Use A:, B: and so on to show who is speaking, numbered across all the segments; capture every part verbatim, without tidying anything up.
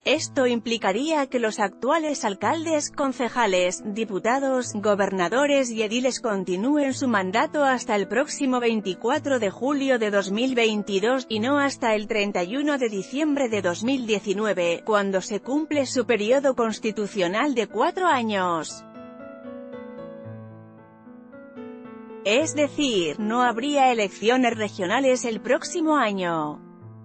A: Esto implicaría que los actuales alcaldes, concejales, diputados, gobernadores y ediles continúen su mandato hasta el próximo veinticuatro de julio de dos mil veintidós, y no hasta el treinta y uno de diciembre de dos mil diecinueve, cuando se cumple su periodo constitucional de cuatro años. Es decir, no habría elecciones regionales el próximo año.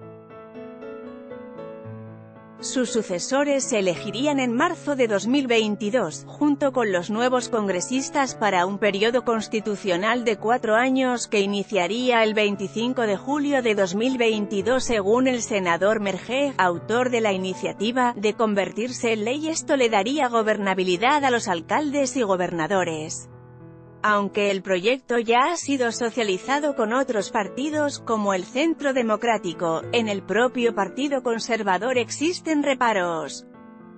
A: Sus sucesores se elegirían en marzo de dos mil veintidós, junto con los nuevos congresistas para un periodo constitucional de cuatro años que iniciaría el veinticinco de julio de dos mil veintidós según el senador Mergej, autor de la iniciativa, de convertirse en ley. Esto le daría gobernabilidad a los alcaldes y gobernadores. Aunque el proyecto ya ha sido socializado con otros partidos, como el Centro Democrático, en el propio Partido Conservador existen reparos.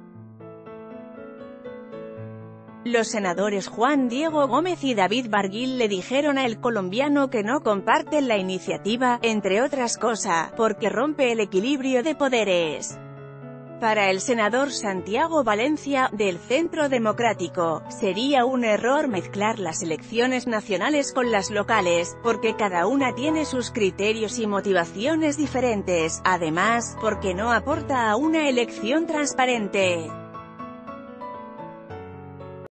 A: Los senadores Juan Diego Gómez y David Barguil le dijeron a El Colombiano que no comparten la iniciativa, entre otras cosas, porque rompe el equilibrio de poderes. Para el senador Santiago Valencia, del Centro Democrático, sería un error mezclar las elecciones nacionales con las locales, porque cada una tiene sus criterios y motivaciones diferentes, además, porque no aporta a una elección transparente.